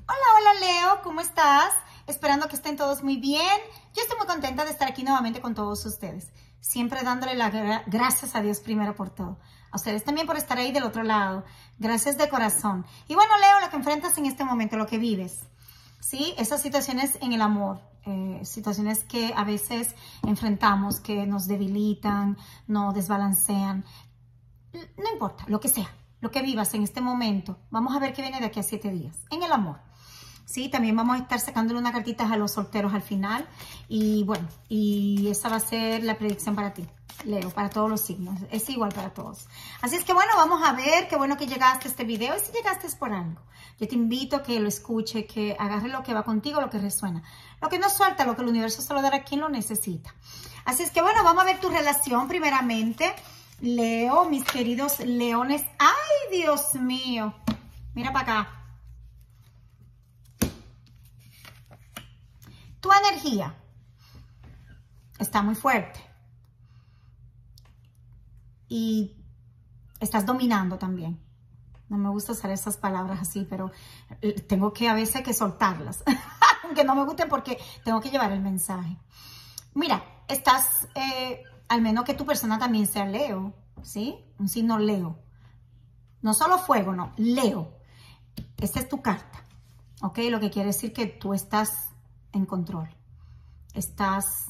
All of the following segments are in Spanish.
Hola Leo, ¿cómo estás? Esperando que estén todos muy bien. Yo estoy muy contenta de estar aquí nuevamente con todos ustedes. Siempre dándole las gracias a Dios primero por todo. A ustedes también por estar ahí del otro lado. Gracias de corazón. Y bueno, Leo, lo que enfrentas en este momento, lo que vives. ¿Sí? Esas situaciones en el amor. Situaciones que a veces enfrentamos, que nos debilitan, nos desbalancean. No importa, lo que sea. Lo que vivas en este momento. Vamos a ver qué viene de aquí a 7 días. En el amor. Sí, también vamos a estar sacándole unas cartitas a los solteros al final. Y bueno, y esa va a ser la predicción para ti, Leo, para todos los signos. Es igual para todos. Así es que bueno, vamos a ver. Qué bueno que llegaste a este video. Y si llegaste es por algo. Yo te invito a que lo escuche, que agarre lo que va contigo, lo que resuena. Lo que no suelta, lo que el universo se lo dará a quien lo necesita. Así es que bueno, vamos a ver tu relación primeramente. Leo, mis queridos leones. ¡Ay, Dios mío! Mira para acá. Tu energía está muy fuerte. Y estás dominando también. No me gusta usar esas palabras así, pero tengo que a veces que soltarlas. Aunque no me gusten porque tengo que llevar el mensaje. Mira, estás... al menos que tu persona también sea Leo, ¿sí? Un signo Leo. No solo fuego, no, Leo. Esta es tu carta, ¿ok? Lo que quiere decir que tú estás en control. Estás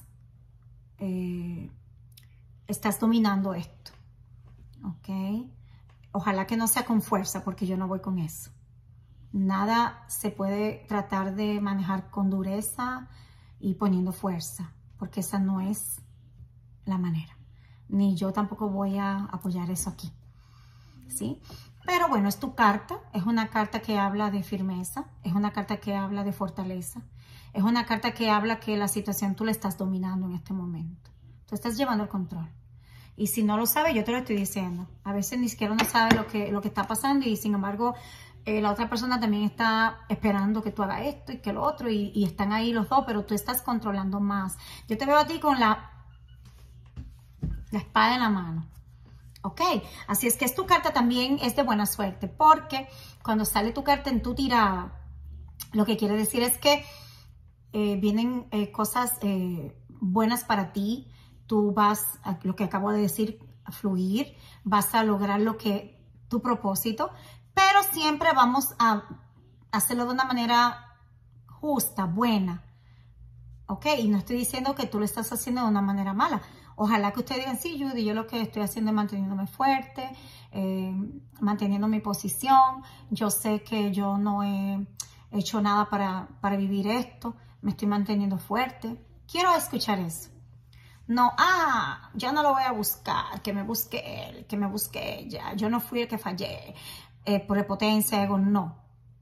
dominando esto, ¿ok? Ojalá que no sea con fuerza, porque yo no voy con eso. Nada se puede tratar de manejar con dureza y poniendo fuerza, porque esa no es la manera. Ni yo tampoco voy a apoyar eso aquí, ¿sí? Pero bueno, es tu carta. Es una carta que habla de firmeza. Es una carta que habla de fortaleza. Es una carta que habla que la situación tú la estás dominando en este momento. Tú estás llevando el control. Y si no lo sabes, yo te lo estoy diciendo. A veces ni siquiera uno sabe lo que está pasando y sin embargo la otra persona también está esperando que tú hagas esto y que lo otro y están ahí los dos, pero tú estás controlando más. Yo te veo a ti con la espada en la mano. Ok, así es que tu carta también es de buena suerte, porque cuando sale tu carta en tu tirada, lo que quiere decir es que vienen cosas buenas para ti. Tú vas, lo que acabo de decir, a fluir, vas a lograr tu propósito, pero siempre vamos a hacerlo de una manera justa, buena. Ok, y no estoy diciendo que tú lo estás haciendo de una manera mala. Ojalá que ustedes digan, sí, Judy, yo lo que estoy haciendo es manteniéndome fuerte, manteniendo mi posición. Yo sé que yo no he hecho nada para vivir esto. Me estoy manteniendo fuerte. Quiero escuchar eso. No, yo no lo voy a buscar, que me busque él, que me busque ella. Yo no fui el que fallé. Prepotencia, ego, no.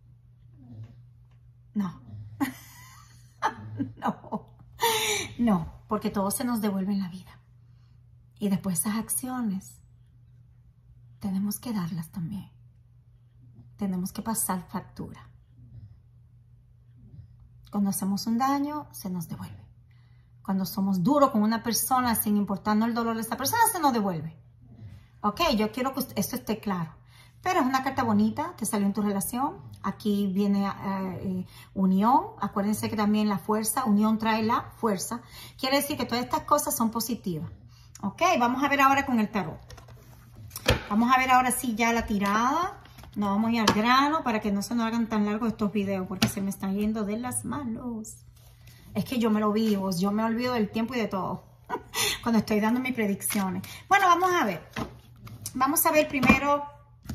No. No, porque todo se nos devuelve en la vida. Y después esas acciones tenemos que darlas también. Tenemos que pasar factura. Cuando hacemos un daño, se nos devuelve. Cuando somos duros con una persona, sin importarnos el dolor de esa persona, se nos devuelve. Ok, yo quiero que esto esté claro. Pero es una carta bonita que salió en tu relación. Aquí viene unión. Acuérdense que también la fuerza, unión trae la fuerza. Quiere decir que todas estas cosas son positivas. Ok, vamos a ver ahora con el tarot. Vamos a ver ahora sí ya la tirada. Nos vamos a ir al grano para que no se nos hagan tan largos estos videos porque se me están yendo de las manos. Es que yo me lo vivo, yo me olvido del tiempo y de todo cuando estoy dando mis predicciones. Bueno, vamos a ver. Vamos a ver primero.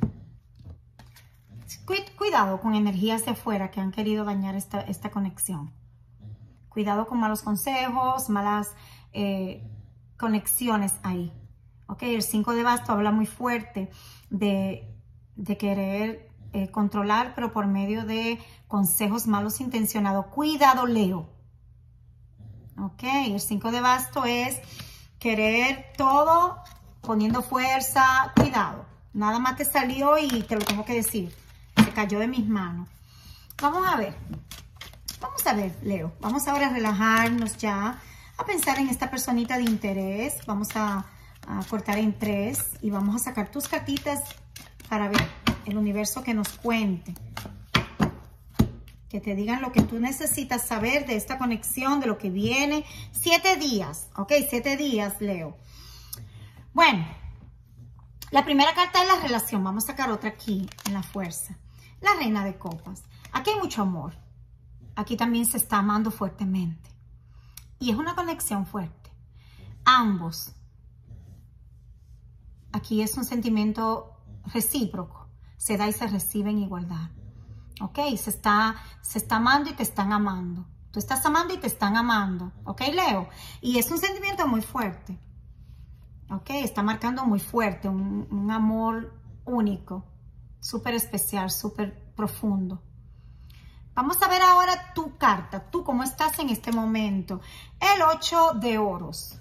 Cuidado con energías de afuera que han querido dañar esta conexión. Cuidado con malos consejos, malas conexiones ahí. Ok, el 5 de bastos habla muy fuerte de querer controlar, pero por medio de consejos malos intencionados. Cuidado, Leo. Ok, el 5 de bastos es querer todo poniendo fuerza. Cuidado, nada más te salió y te lo tengo que decir. Se cayó de mis manos. Vamos a ver, Leo. Vamos ahora a relajarnos ya, a pensar en esta personita de interés. Vamos a cortar en 3 y vamos a sacar tus cartitas para ver el universo que nos cuente. Que te digan lo que tú necesitas saber de esta conexión, de lo que viene. 7 días, ¿ok? 7 días, Leo. Bueno, la primera carta es la relación. Vamos a sacar otra aquí, en la fuerza. La reina de copas. Aquí hay mucho amor. Aquí también se está amando fuertemente. Y es una conexión fuerte. Ambos. Aquí es un sentimiento recíproco. Se da y se recibe en igualdad. ¿Ok? Se está amando y te están amando. Tú estás amando y te están amando. ¿Ok, Leo? Y es un sentimiento muy fuerte. ¿Ok? Está marcando muy fuerte. Un amor único. Súper especial, súper profundo. Vamos a ver ahora tu carta. Tú, ¿cómo estás en este momento? El 8 de oros.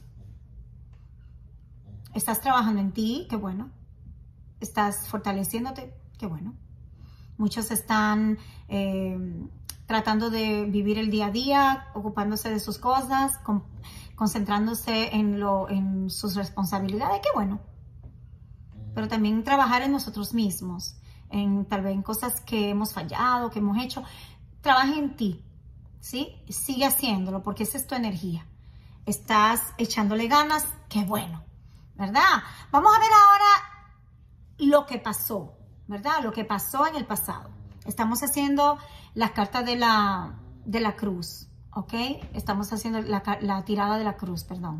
Estás trabajando en ti. Qué bueno. Estás fortaleciéndote. Qué bueno. Muchos están tratando de vivir el día a día, ocupándose de sus cosas, concentrándose en sus responsabilidades. Qué bueno. Pero también trabajar en nosotros mismos, tal vez en cosas que hemos fallado, que hemos hecho. Trabaja en ti, ¿sí? Sigue haciéndolo porque esa es tu energía. Estás echándole ganas. Qué bueno, ¿verdad? Vamos a ver ahora lo que pasó. ¿Verdad? Lo que pasó en el pasado. Estamos haciendo las cartas de la cruz, ¿ok? Estamos haciendo la tirada de la cruz, perdón.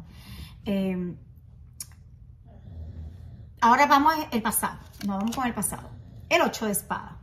Ahora vamos al pasado. Nos vamos con el pasado. El 8 de espada.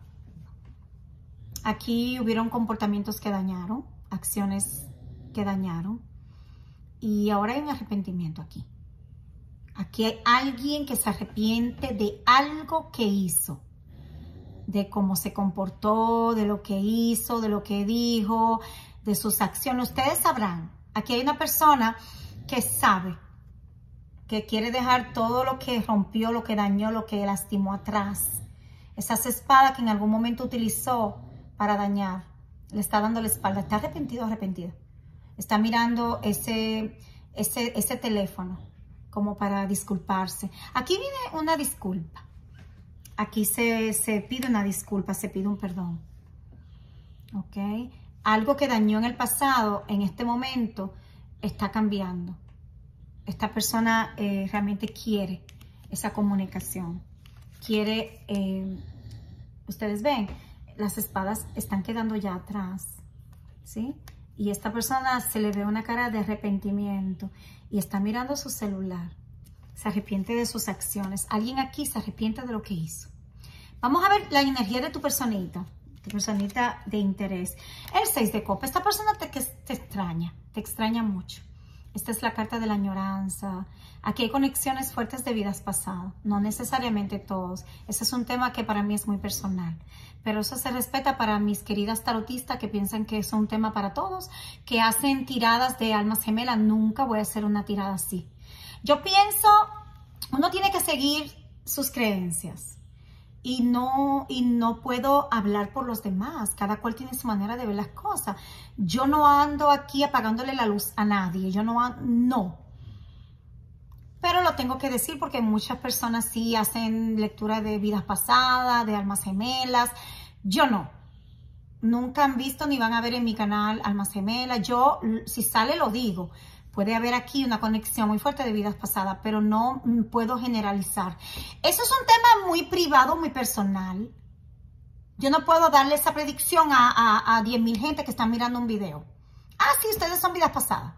Aquí hubieron comportamientos que dañaron, acciones que dañaron. Y ahora hay un arrepentimiento aquí. Aquí hay alguien que se arrepiente de algo que hizo. De cómo se comportó, de lo que hizo, de lo que dijo, de sus acciones. Ustedes sabrán, aquí hay una persona que sabe, que quiere dejar todo lo que rompió, lo que dañó, lo que lastimó atrás. Esas espadas que en algún momento utilizó para dañar, le está dando la espalda. Está arrepentido o arrepentida. Está mirando ese teléfono como para disculparse. Aquí viene una disculpa. Aquí se pide una disculpa, se pide un perdón. ¿Ok? Algo que dañó en el pasado, en este momento, está cambiando. Esta persona realmente quiere esa comunicación. Quiere, ustedes ven, las espadas están quedando ya atrás. ¿Sí? Y esta persona se le ve una cara de arrepentimiento y está mirando su celular. Se arrepiente de sus acciones. Alguien aquí se arrepiente de lo que hizo. Vamos a ver la energía de tu personita de interés. El 6 de copas. Esta persona te extraña mucho. Esta es la carta de la añoranza. Aquí hay conexiones fuertes de vidas pasadas. No necesariamente todos. Ese es un tema que para mí es muy personal. Pero eso se respeta para mis queridas tarotistas que piensan que es un tema para todos, que hacen tiradas de almas gemelas. Nunca voy a hacer una tirada así. Yo pienso, uno tiene que seguir sus creencias y no puedo hablar por los demás. Cada cual tiene su manera de ver las cosas. Yo no ando aquí apagándole la luz a nadie. No. Pero lo tengo que decir porque muchas personas sí hacen lectura de vidas pasadas, de almas gemelas. Yo no. Nunca han visto ni van a ver en mi canal almas gemelas. Yo, si sale, lo digo. Puede haber aquí una conexión muy fuerte de vidas pasadas, pero no puedo generalizar. Eso es un tema muy privado, muy personal. Yo no puedo darle esa predicción a 10,000 gente que están mirando un video. Ah, sí, ustedes son vidas pasadas.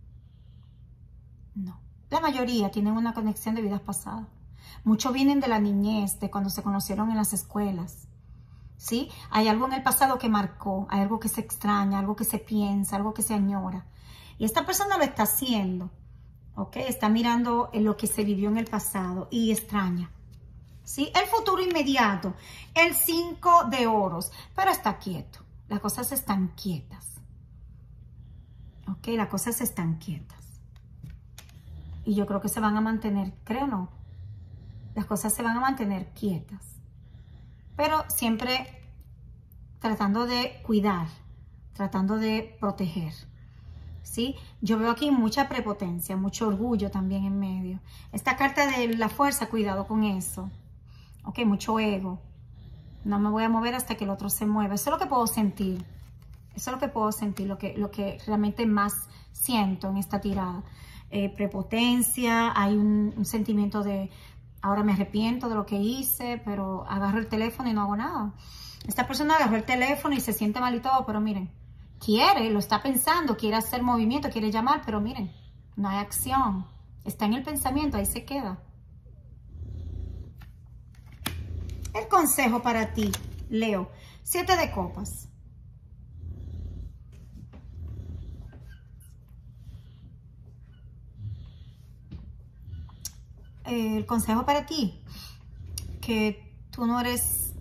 No. La mayoría tienen una conexión de vidas pasadas. Muchos vienen de la niñez, de cuando se conocieron en las escuelas. ¿Sí? Hay algo en el pasado que marcó, hay algo que se extraña, algo que se piensa, algo que se añora. Y esta persona lo está haciendo, ¿ok? Está mirando en lo que se vivió en el pasado y extraña, ¿sí? El futuro inmediato, el 5 de oros, pero está quieto. Las cosas están quietas, ¿ok? Las cosas están quietas. Y yo creo que se van a mantener, creo o no, las cosas se van a mantener quietas. Pero siempre tratando de cuidar, tratando de proteger. ¿Sí? Yo veo aquí mucha prepotencia, mucho orgullo también en medio. Esta carta de la fuerza, cuidado con eso. Ok, mucho ego. No me voy a mover hasta que el otro se mueva. Eso es lo que puedo sentir. Eso es lo que puedo sentir, lo que realmente más siento en esta tirada. Prepotencia, hay un sentimiento de, ahora me arrepiento de lo que hice, pero agarro el teléfono y no hago nada. Esta persona agarró el teléfono y se siente mal y todo, pero miren, quiere, lo está pensando, quiere hacer movimiento, quiere llamar, pero miren, no hay acción. Está en el pensamiento, ahí se queda. El consejo para ti, Leo, 7 de copas. El consejo para ti, que tú no eres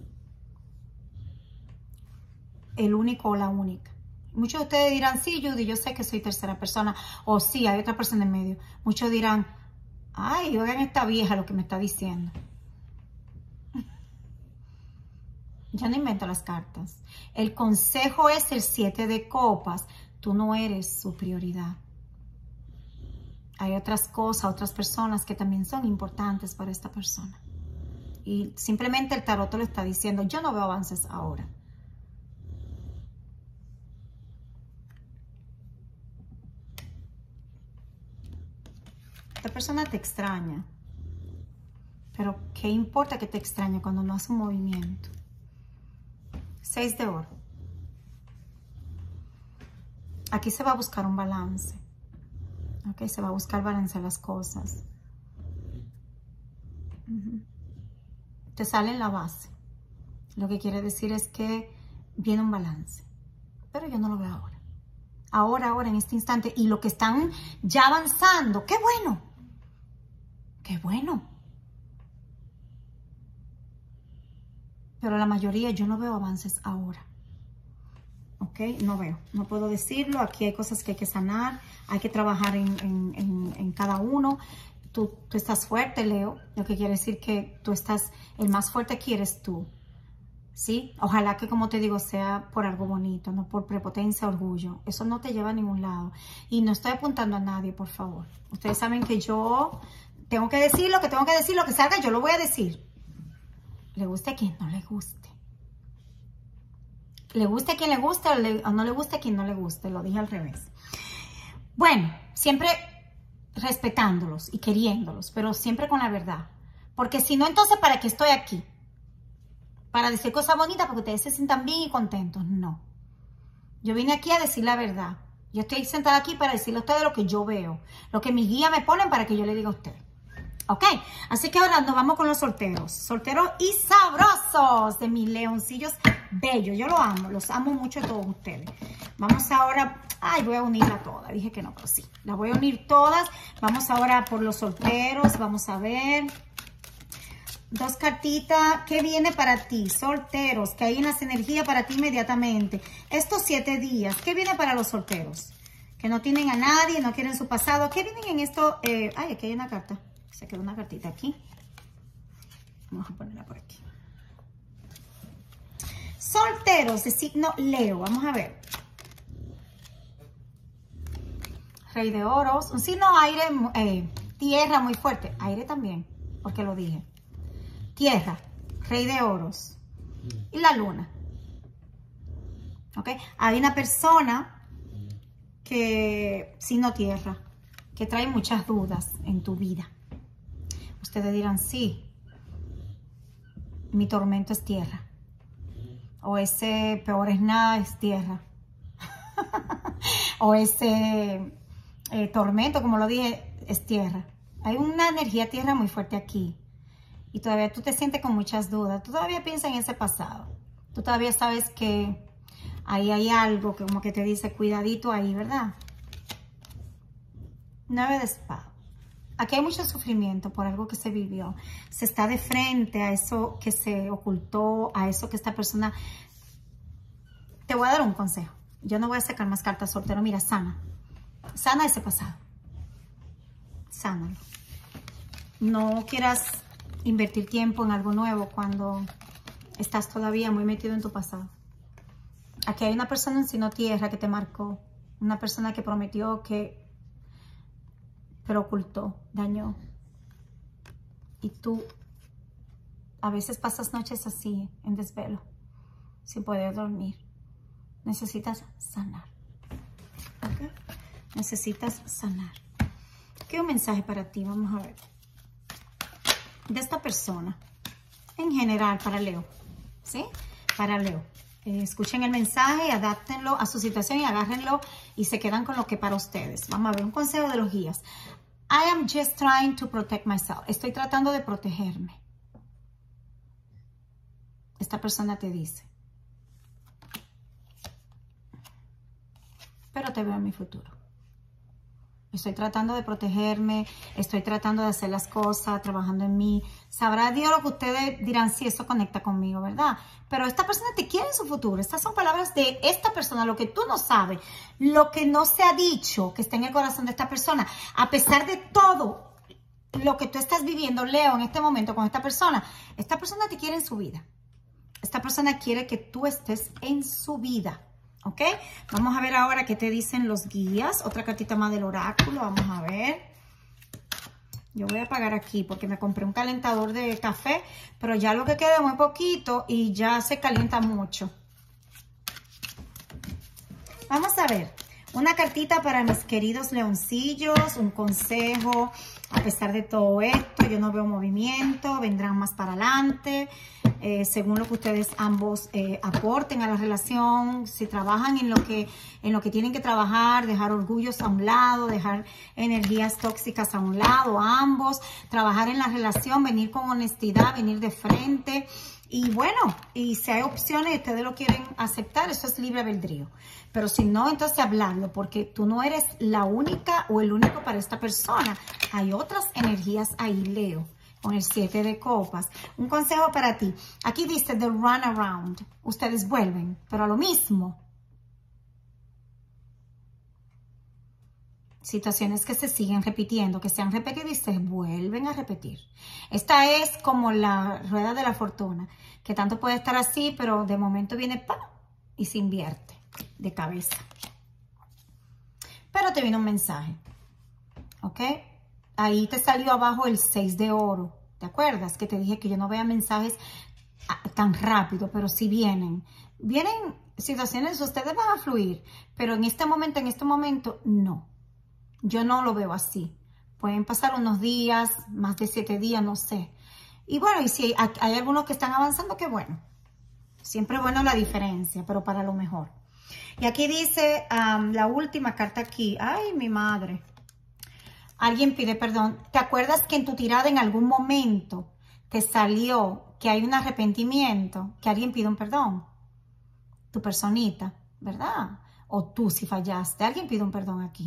el único o la única. Muchos de ustedes dirán, sí, Judy, yo sé que soy tercera persona, o sí, hay otra persona en medio. Muchos dirán, ay, oigan esta vieja lo que me está diciendo. Yo no invento las cartas. El consejo es el 7 de copas. Tú no eres su prioridad. Hay otras cosas, otras personas que también son importantes para esta persona. Y simplemente el tarot te lo está diciendo. Yo no veo avances ahora. Esta persona te extraña. Pero ¿qué importa que te extrañe cuando no hace un movimiento? 6 de oro. Aquí se va a buscar un balance. Ok, se va a buscar balance las cosas. Te sale en la base. Lo que quiere decir es que viene un balance. Pero yo no lo veo ahora. Ahora, en este instante. Y lo que están ya avanzando. ¡Qué bueno! ¡Qué bueno! Pero la mayoría yo no veo avances ahora. ¿Ok? No veo. No puedo decirlo. Aquí hay cosas que hay que sanar. Hay que trabajar en cada uno. Tú estás fuerte, Leo. Lo que quiere decir que tú estás... El más fuerte aquí eres tú. ¿Sí? Ojalá que, como te digo, sea por algo bonito, no por prepotencia, orgullo. Eso no te lleva a ningún lado. Y no estoy apuntando a nadie, por favor. Ustedes saben que yo tengo que decir lo que tengo que decir. Lo que salga, yo lo voy a decir. Le guste a quien no le guste. Le guste a quien le guste o no le guste a quien no le guste. Lo dije al revés. Bueno, siempre respetándolos y queriéndolos, pero siempre con la verdad. Porque si no, entonces, ¿para qué estoy aquí? Para decir cosas bonitas, para que ustedes se sientan bien y contentos. No. Yo vine aquí a decir la verdad. Yo estoy sentada aquí para decirle a ustedes lo que yo veo. Lo que mis guías me ponen para que yo le diga a ustedes. ¿Ok? Así que ahora nos vamos con los solteros. Solteros y sabrosos de mis leoncillos bellos. Yo los amo mucho a todos ustedes. Vamos ahora... Ay, voy a unirla toda. Dije que no, pero sí. Las voy a unir todas. Vamos ahora por los solteros. Vamos a ver. 2 cartitas. ¿Qué viene para ti? Solteros. Que hay unas energías para ti inmediatamente. Estos 7 días. ¿Qué viene para los solteros? Que no tienen a nadie, no quieren su pasado. ¿Qué vienen en esto? Ay, aquí hay una carta. Se quedó una cartita aquí. Vamos a ponerla por aquí. Solteros de signo Leo. Vamos a ver. Rey de oros. Un signo aire, tierra muy fuerte. Aire también, porque lo dije. Tierra, rey de oros. Y la luna. ¿Ok? Hay una persona que, signo tierra, que trae muchas dudas en tu vida. Ustedes dirán, sí, mi tormento es tierra. O ese peor es nada, es tierra. O ese tormento, como lo dije, es tierra. Hay una energía tierra muy fuerte aquí. Y todavía tú te sientes con muchas dudas. Tú todavía piensas en ese pasado. Tú todavía sabes que ahí hay algo que como que te dice, cuidadito ahí, ¿verdad? 9 de espada. Aquí hay mucho sufrimiento por algo que se vivió. Se está de frente a eso que se ocultó, a eso que esta persona... Te voy a dar un consejo. Yo no voy a sacar más cartas soltero. Mira, sana. Sana ese pasado. Sánalo. No quieras invertir tiempo en algo nuevo cuando estás todavía muy metido en tu pasado. Aquí hay una persona en signo tierra que te marcó. Una persona que prometió pero ocultó, dañó. Y tú a veces pasas noches así, en desvelo, sin poder dormir. necesitas sanar. ¿Okay? Necesitas sanar. ¿Qué un mensaje para ti? Vamos a ver. De esta persona. En general, para Leo. ¿Sí? Para Leo. Escuchen el mensaje, adáptenlo a su situación y agárrenlo y se quedan con lo que para ustedes. Vamos a ver un consejo de los guías. I am just trying to protect myself. Estoy tratando de protegerme. Esta persona te dice. Pero te veo en mi futuro. Estoy tratando de protegerme, estoy tratando de hacer las cosas, trabajando en mí. Sabrá Dios lo que ustedes dirán si eso conecta conmigo, ¿verdad? Pero esta persona te quiere en su futuro. Estas son palabras de esta persona, lo que tú no sabes, lo que no se ha dicho, que está en el corazón de esta persona. A pesar de todo lo que tú estás viviendo, Leo, en este momento con esta persona te quiere en su vida. Esta persona quiere que tú estés en su vida. ¿Ok? Vamos a ver ahora qué te dicen los guías. Otra cartita más del oráculo. Vamos a ver. Yo voy a apagar aquí porque me compré un calentador de café. Pero ya lo que queda es muy poquito y ya se calienta mucho. Vamos a ver. Una cartita para mis queridos leoncillos. Un consejo. A pesar de todo esto, yo no veo movimiento. Vendrán más para adelante. Según lo que ustedes ambos aporten a la relación, si trabajan en lo que tienen que trabajar, dejar orgullos a un lado, dejar energías tóxicas a un lado, ambos, trabajar en la relación, venir con honestidad, venir de frente. Y bueno, y si hay opciones y ustedes lo quieren aceptar, eso es libre albedrío. Pero si no, entonces hablarlo, porque tú no eres la única o el único para esta persona. Hay otras energías ahí, Leo. Con el 7 de copas. Un consejo para ti. Aquí dice the runaround. Ustedes vuelven, pero a lo mismo. Situaciones que se siguen repitiendo, que se han repetido y se vuelven a repetir. Esta es como la rueda de la fortuna, que tanto puede estar así, pero de momento viene ¡pam! Y se invierte de cabeza. Pero te viene un mensaje. ¿Ok? Ahí te salió abajo el 6 de oro. ¿Te acuerdas? Que te dije que yo no vea mensajes tan rápido, pero sí vienen. Vienen situaciones, ustedes van a fluir, pero en este momento, no. Yo no lo veo así. Pueden pasar unos días, más de 7 días, no sé. Y bueno, y si hay algunos que están avanzando, qué bueno. Siempre es bueno la diferencia, pero para lo mejor. Y aquí dice la última carta aquí. Ay, mi madre. Alguien pide perdón. ¿Te acuerdas que en tu tirada en algún momento te salió que hay un arrepentimiento? Que alguien pide un perdón. Tu personita, ¿verdad? O tú si fallaste. Alguien pide un perdón aquí.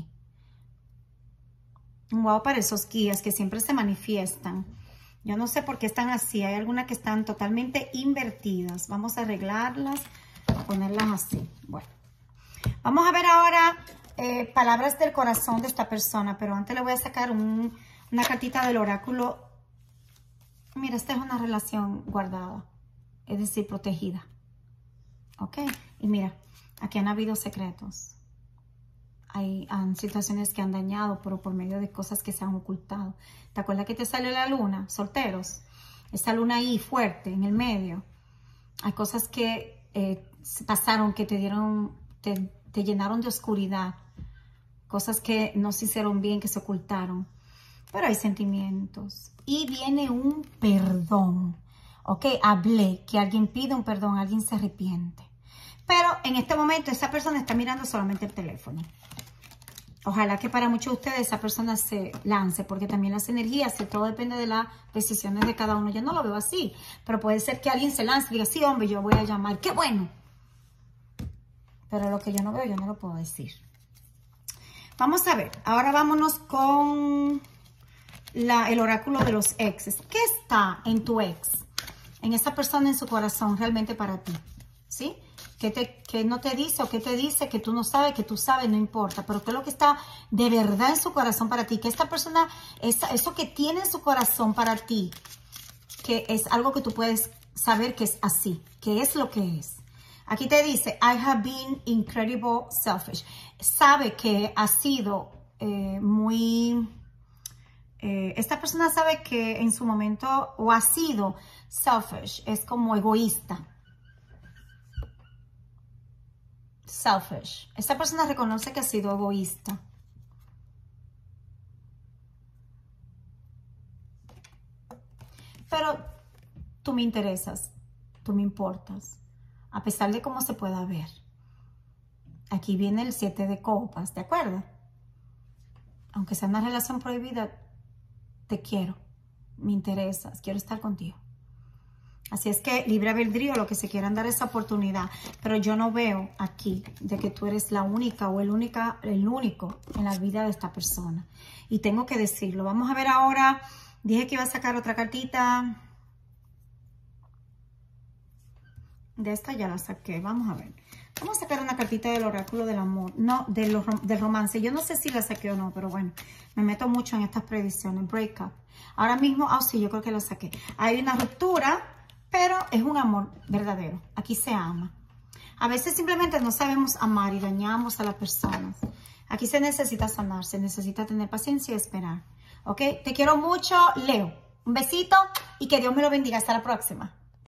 Wow, para esos guías que siempre se manifiestan. Yo no sé por qué están así. Hay algunas que están totalmente invertidas. Vamos a arreglarlas, a ponerlas así. Bueno, vamos a ver ahora palabras del corazón de esta persona. Pero antes le voy a sacar una cartita del oráculo. Mira, esta es una relación guardada. Es decir, protegida. ¿Ok? Y mira, aquí han habido secretos. Hay situaciones que han dañado, pero por medio de cosas que se han ocultado. ¿Te acuerdas que te salió la luna? Solteros. Esa luna ahí fuerte, en el medio. Hay cosas que pasaron, que te llenaron de oscuridad. Cosas que no se hicieron bien, que se ocultaron. Pero hay sentimientos. Y viene un perdón. Ok, hablé, que alguien pide un perdón, alguien se arrepiente. Pero en este momento esa persona está mirando solamente el teléfono. Ojalá que para muchos de ustedes esa persona se lance, porque también las energías, todo depende de las decisiones de cada uno. Yo no lo veo así, pero puede ser que alguien se lance y diga, sí, hombre, yo voy a llamar, qué bueno. Pero lo que yo no veo, yo no lo puedo decir. Vamos a ver, ahora vámonos con el oráculo de los exes. ¿Qué está en tu ex? En esa persona, en su corazón, realmente para ti, ¿sí? Que no te dice o que te dice que tú no sabes, que tú sabes, no importa. Pero qué es lo que está de verdad en su corazón para ti. Que esta persona, eso que tiene en su corazón para ti, que es algo que tú puedes saber que es así, que es lo que es. Aquí te dice, I have been incredible selfish. Sabe que ha sido esta persona sabe que en su momento, o ha sido selfish, es como egoísta. selfish. Esta persona reconoce que ha sido egoísta. Pero tú me interesas, tú me importas, a pesar de cómo se pueda ver. Aquí viene el 7 de copas, ¿de acuerdo? Aunque sea una relación prohibida, te quiero, me interesas, quiero estar contigo. Así es que libre albedrío, lo que se quieran dar esa oportunidad. Pero yo no veo aquí de que tú eres la única o el único en la vida de esta persona. Y tengo que decirlo. Vamos a ver ahora. Dije que iba a sacar otra cartita. De esta ya la saqué. Vamos a ver. Vamos a sacar una cartita del oráculo del amor. No, del romance. Yo no sé si la saqué o no, pero bueno. Me meto mucho en estas predicciones. Breakup. Ahora mismo, sí, yo creo que la saqué. Hay una ruptura. Pero es un amor verdadero. Aquí se ama. A veces simplemente no sabemos amar y dañamos a las personas. Aquí se necesita sanar, se necesita tener paciencia y esperar. ¿Ok? Te quiero mucho, Leo. Un besito y que Dios me lo bendiga. Hasta la próxima.